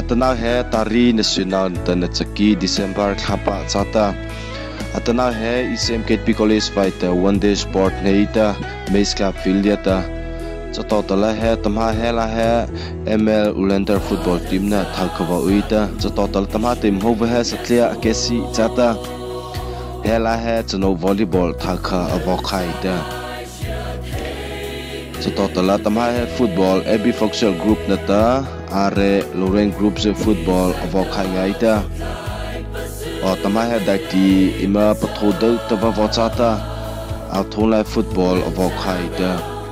Atana he tari national tana chaki December khapa chata atana he ICMKP college fight one day sport neita Mace Club Filiata chatotala he tamha he la he ML Ulander football team na thalkhawa uita chatotal tamha team hova he satlia kesi chata he la he chano volleyball thalkha avokhaita chatotala tamha he football AB Foxel group nata are Lorraine group se football avokhai ngaita o tamha he dakti ima pathodal tava vochata athonla football avokhaita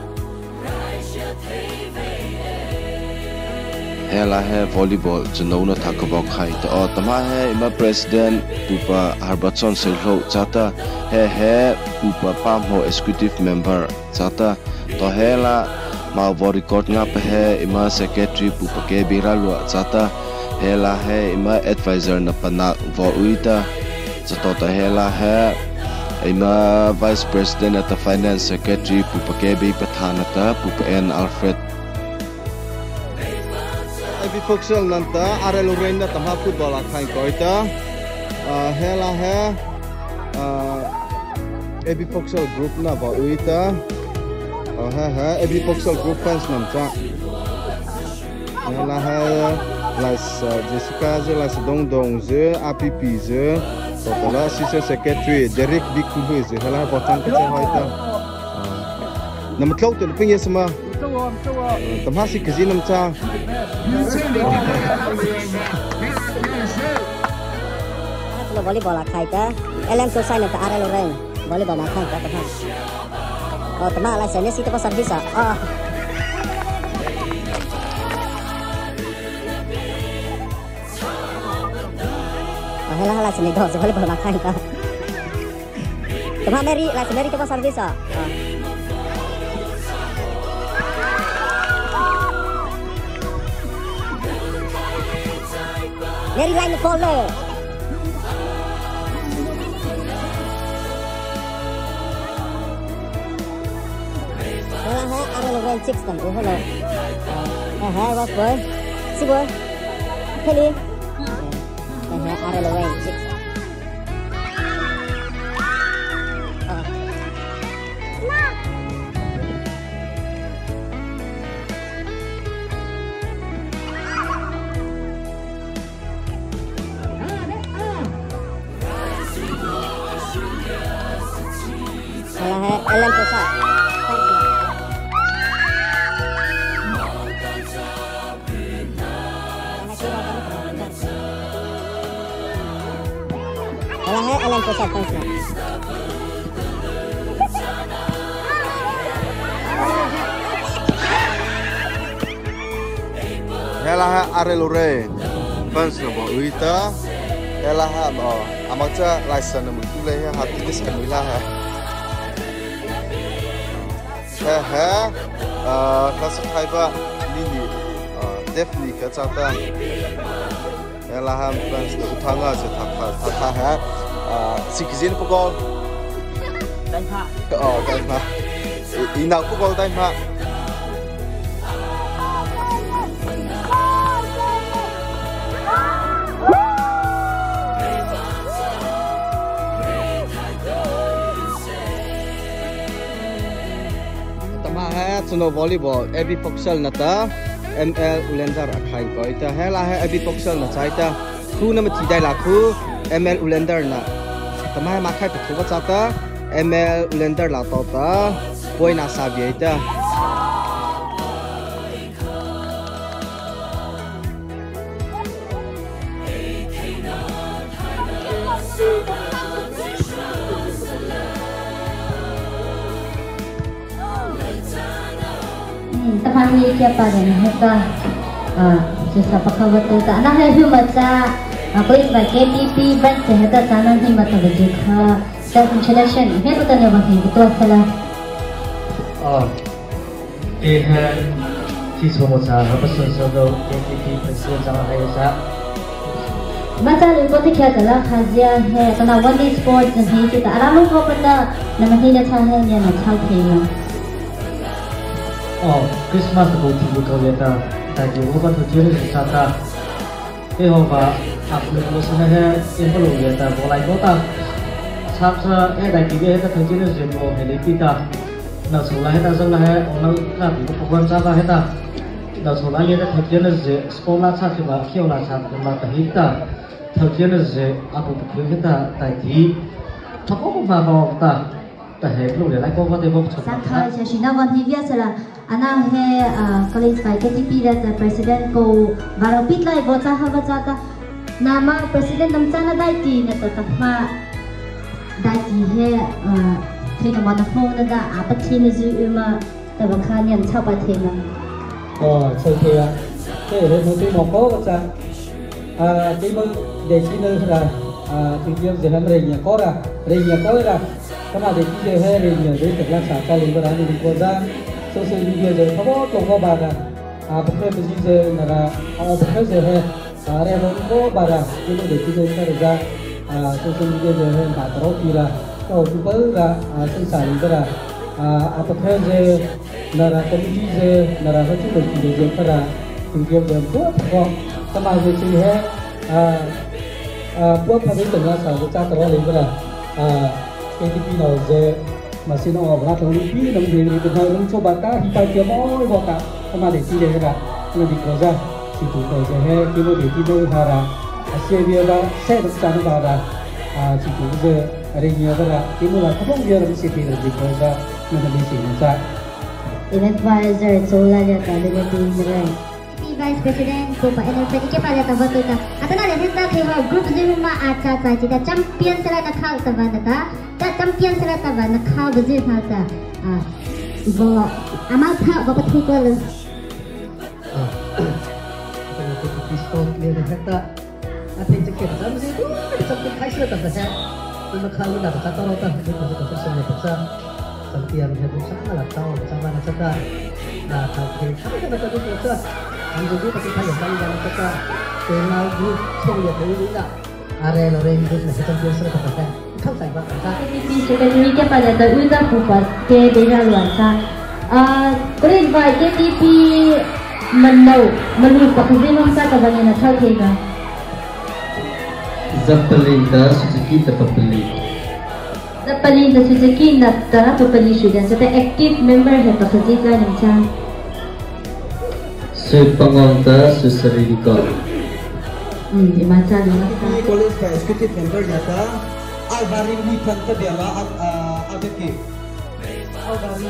hela he volleyball chunona thakabok khai to tama he ima president pupa harbachon selho chata he pupa pamho executive member chata to hela ma vo record nga pe he ima secretary pupa ke biralu chata hela he ima advisor na pana vo uita chato to hela he ima vice president at the finance secretary pupa ke bi pathanata pupa n Alfred AB Foxel nanta are Lorraine na tamha football akhai koita hela he AB Foxel group na ba uita ha AB Foxel group fans namcha hela he las Jessica je las dong je APP je totala assistant secretary Derek Bikku je hela botang ke hoita namtlau tu pingi sama tamha si kazi namcha volleyball akhai ta LM Sosai na are Lorraine volleyball akhai ta tamha tamha la sene si to service hela sene do volleyball akhai ta tamha Mary la sene to service Mary line follow Lorraine 6 kan hello was boy si boy Kelly are Lorraine 6 Ellen Kosa Ellen Kosa hela are Lorraine fans na ba uita hela ba amacha license na mutule ha hati diskan mila ha class fiber mini definitely ka chata hela ham fans to uthanga se tha ha sikizin pogol dai pha inau pogol dai pha Suno volleyball AB Foxel nata ML Ulander akhai koita hela he AB Foxel na chaita khu na mati dai la khu ML Ulander na tamai ma khai pathu ba chata ML Ulander la to ta poi na sa biaita Tamani kya pada heka jasa pakawatu ta na hai hu macha koi ba KPP ban se heta tanan hi mata bajikha self introduction he pata ne bahi to sala hai thi so mo cha ha pasan so do KPP president jang hai sa macha lu ko kya kala khazia hai kana one day sports hi ta aramu ko pata namahi na cha hai ya na chau thei Christmas ko ti ko leta ta ji wo ba to jere sa ta cái hôm và áp lực của sự hay em có lỗi là bỏ lại có ta sắp ra cái đại kỷ hết ta thấy chứ nó duyên của hệ lý pita nào số lại hết ta dâng lại ông nó là bị có quan sát hết ta nào số lại hết ta thấy chứ nó dễ sport là sát thì mà khiêu là sát thì mà ta hít ta thấy chứ nó dễ áp lực của hết ta tại thì thằng có một vào ta tại hệ lúc để lại có thể bốc sáng khai sẽ chỉ nói thì biết là anh he college by KTP that the president go vào pit lại vô cha hava cha ta nama president nam cha na dai ti na ta ma dai ti he thì nó mà nó phone na da apa thi na zu ma ta ba khan yan cha ba the na sau khi cái hệ thống cái một có cha cái mong để chỉ nơi là thực hiện gì làm nhà có ra các bạn để chỉ hay nhà đấy thực là sản xuất liên quan đến quốc gia social media rồi không có công bà ra bất cứ cái gì rồi là bất cứ gì hay ra nó có bà ra cái để chỉ nơi ra social media rồi hay bà đó thì là có chúng tôi là sinh sản cái là bất cứ gì là community gì là hết chúng mình chỉ để cái là thực hiện được tốt không các bạn về chỉ hay buat kami tengah sahut cakap orang lain berah KTP nào je masih nak orang tahu ni nam diri kita nam coba ta hipai dia mau boka sama de ti de ra na di kerja situ tu je he kilo de ti de hara asia dia ba saya bercakap pada situ je ada ni ada kilo lah kau dia lebih sikit di kerja na lebih sikit advisor solar dia tak ada di Vice President ko pa NLP ke pala ta bato ta atana le heta ke ha group zero ma acha cha chita champion sala na khal ta ba ta champion sala ta ba na khal bje tha ta bo ama tha ba pathu ko le cái pistol liền hết ta thì chỉ kiểm tra gì đó trong cái khai sơ tập ta nhưng mà khai là ta tao ta cái cái sân này thật ra tầm tiền thì cũng chắc là tao trong ban chắc ta là thằng thì không có cái gì nữa anh cũng biết cái thay đổi ban chắc ta từ nào cũng không được thấy là are lo ren cái này trong tiền sơ tập ta không phải bạn ta KTP secretary ke pada ta uza pupat ke dera luar sa kore invite KTP menu pakazin mong sa kabanya na thau thega Zeppelin da Suzuki terpilih. Zeppelin da Suzuki na terpilih sudah. Serta active member yang pakazin lah macam. Sepengonta Susaridika. Macam ni. College का executive member जाता Alvaro ni Pant दियाला आगे के Alvaro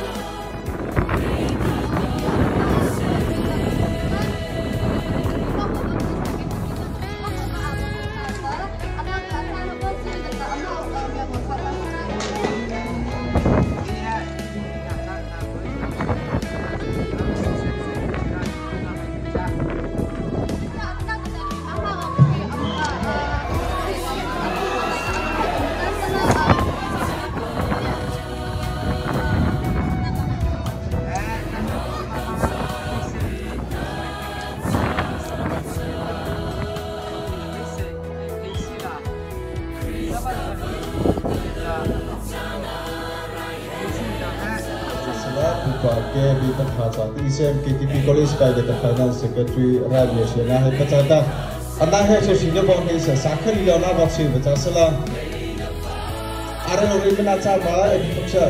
के भी तथा चाहती इसे KTP कॉलेज का ये फाइनेंस सेक्रेटरी राजेश ना है कचाता अन्ना है जो सीनियर बॉडी से साखर लिया ना बच्चे बच्चा सला आरे लोग इधर ना चाह बा एडी फक्सर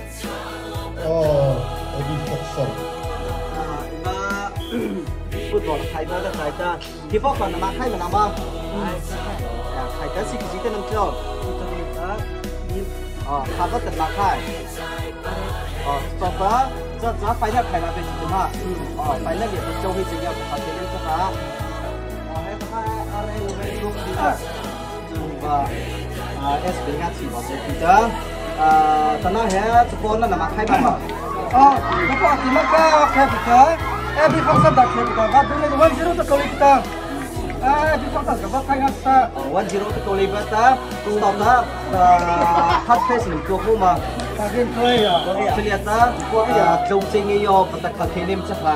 एडी फक्सर फुटबॉल खाई बा खाई ताที่พวกคนมาखाईมันมาखाई ताสิกิจนำเจ้าขับรถมาखाい做法这只要摆在开那边是嘛？摆那边就会这样，好些人做法。还有他阿来我们做比的，就把S 比亚起我做比的，ตอนนั้นเฮ้สปอนนั่นน่ะมาใครบ้างแล้วก็ที่มันก็แค่比的，every function ได้แค่比的，ว่าดูในวัน0ตัวเลย比的。di kota ke bakal ngata 10 to live ta stop ta hot face ni ko kuma kagen play ya kelihata ko ya jong sing yo pata ka kenim chakla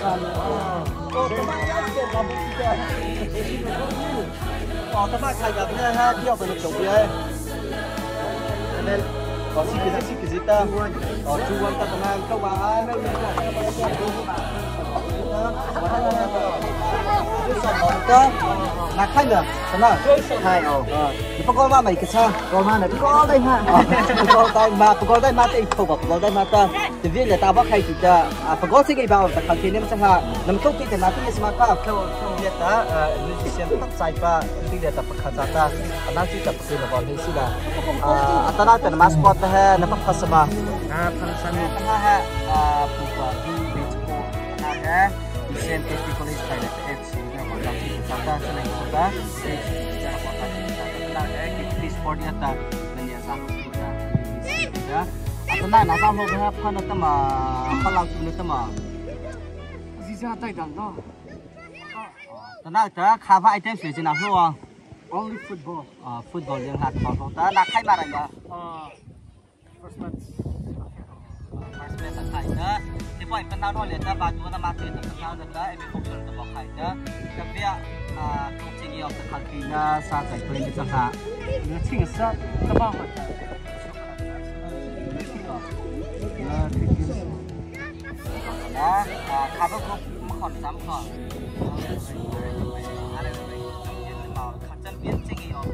ta ma khai ga na ha dio ba chong bi ai nên có sĩ cái gì ta có chú quan ta đang câu bà ai mấy người này นักไข่เนี่ยใช่ไหมใช่ปกติว่าไม่กระชากปกติเนี่ยปกติได้มาปกติได้มาแต่อีกตัวปกติได้มาแต่ทีนี้เนี่ยตาว่าใครจุดจะปกติสิ่งที่เราแต่ขั้นที่นี่มันจะหาน้ำตุ๊กที่แต่นาที่สมาร์ทเขาเนี่ยแต่มิวสิชนต้องใส่ปะที่เนี่ยแต่ประคับจัดแต่อันนั้นที่จะเป็นบอลให้สิละอัตราแต่มาสปอร์ตนะฮะนับพัสมาพัสมานะฮะผู้ว่าดีเบสบอลนะฮะดิเซนเอฟคอลเลจไทยและเอฟซีนะบอลที่จัดแต่สมัยสุดท้ายจะบอลที่จัดแต่ละที่สปอร์ตเนี่ยแต่เนี่ยสามคนนะอัตราน่าจะมองว่าพันธุ์มาพันธุ์คุณเนี่ยมาซีซ่าไต่ดังเนาะตอนนั้นจะข้าวไอเทมสวยจริงนะพวก only football ฟุตบอลยังหาตัวเขาแต่นักใครมาอะไรกันfirst match ใครนะที่พอเป็นดาวน์เลยแต่บาดตัวนั้นมาเตะตัวนั้นแต่เอ็มพวกเราจะบอกใครนะแต่เบี้ยตัวจริงยอมจะขัดขืนนะซาใจตัวนี้จะหาเนื้อชิ้นสัตว์จะบ้าหัวใจนะข้าวก็มาขอนซ้ำขอนอะไรแบบนี้เขาจะเปลี่ยนจริงยอม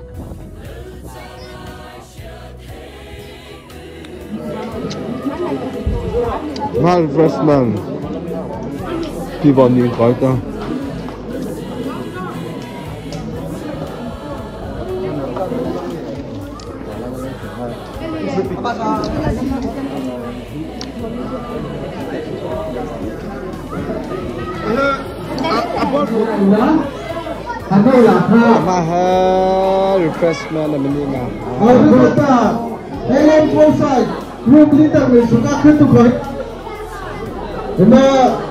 Mal Freshman People need Kräuter Mahal refreshment na meninga. Helen Posai, room leader will sukaขึ้นทุกคนเห็นไหม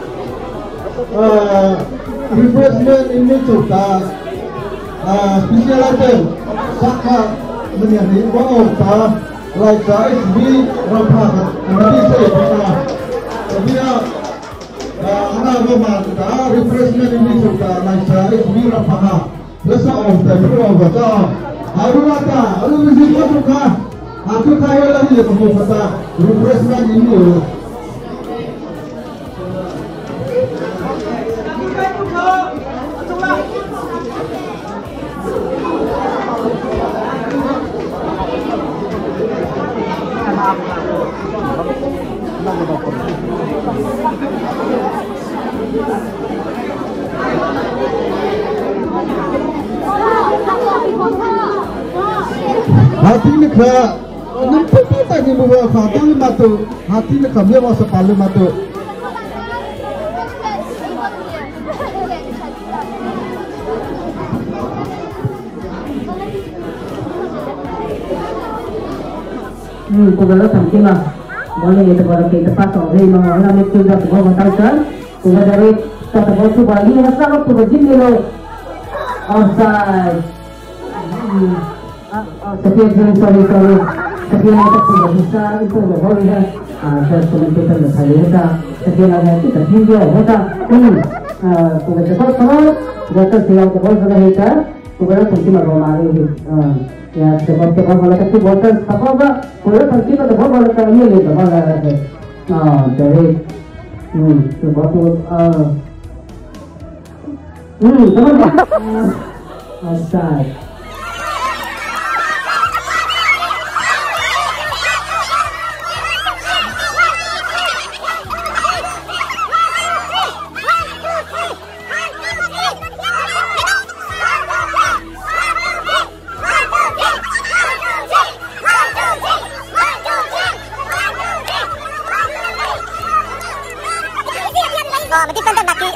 refreshment อินนี่จุดตาspecial item สักค่ะมันอย่างนี้ว่าออกตาลายสายสีเราพากันอันนี้เสียไปนะแต่เนี่ยอันนั้นก็มาตา refreshment อินนี่จุดตาลายสายสีเราพากันแล้วสาวออกแต่ไม่ออกก็จะอารุณาตาอารุณาสิก็ทุกค่ะAku kaya lagi ya kamu kata refreshment ini. Hati ni kah? Nampak tak ni bawa hati ni matu, hati ni kami bawa sepuluh matu. Kalau sampai mah boleh itu kalau kita pasang hari mana mesti dah bawa bantal kalau dari satu batu bagi asal tu bagi ni lo outside. Setiap sorry setiap kita punya bisa itu boleh ya. Saya cuma kita nak lihat setiap ada kita tinggal kita ini kalau cepat kalau jatuh siang cepat sudah kita kalau sampai malam hari ya cepat kalau kita botol apa kalau sampai kita botol kita ini le botol dari tu botol outside. Mesti tanda laki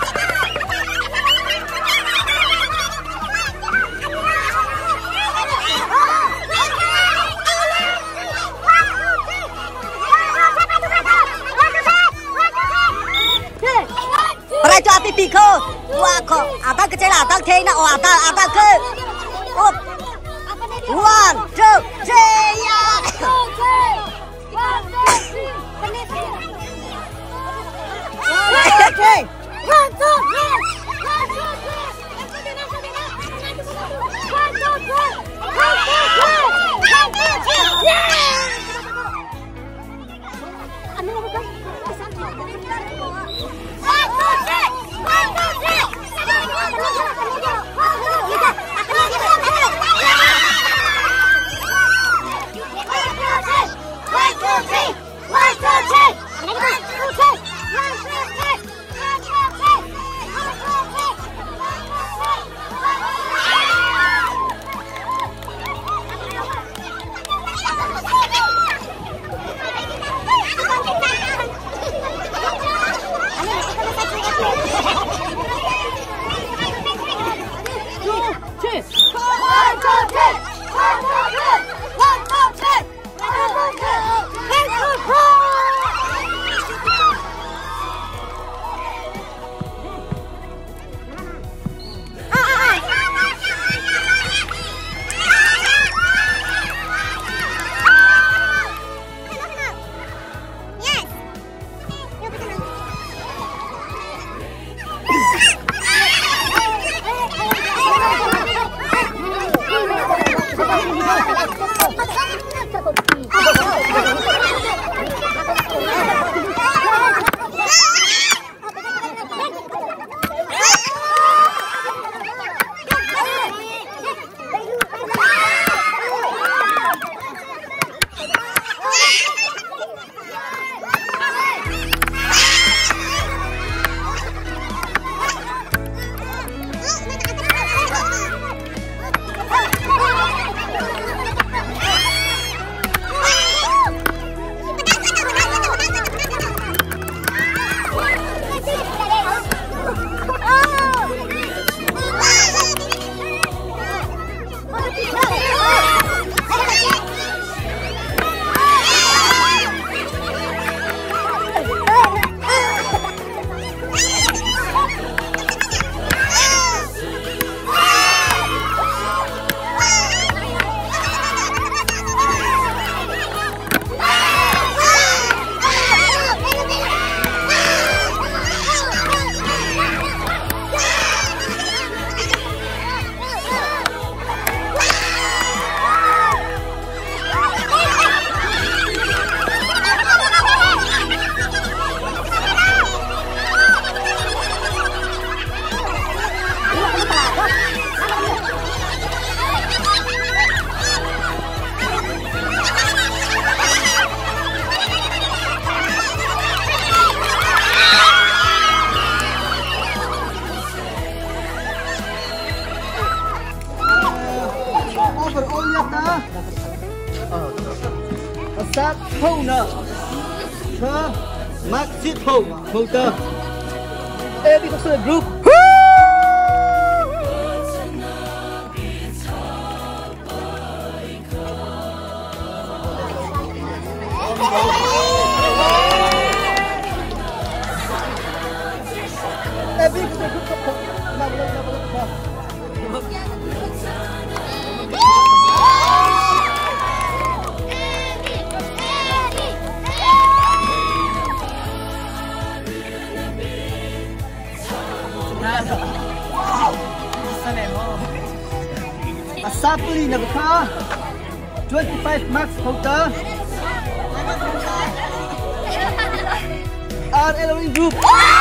Para cho pipi ko, wah ko, ada kecil ada kecil na, ada ke, 1, 2, 3 ya. Okay. 1, 2, 3. sát thâu nợ thơ mắc xít thâu motor Epic Boxer Group Epic Boxer Group Assembly number car 25 Max Potter RLOE Group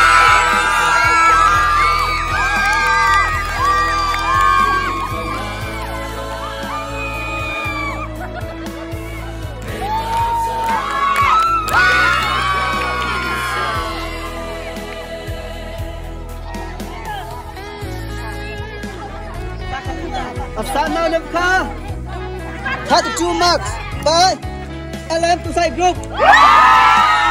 Asana number car 32 Max by LM to side group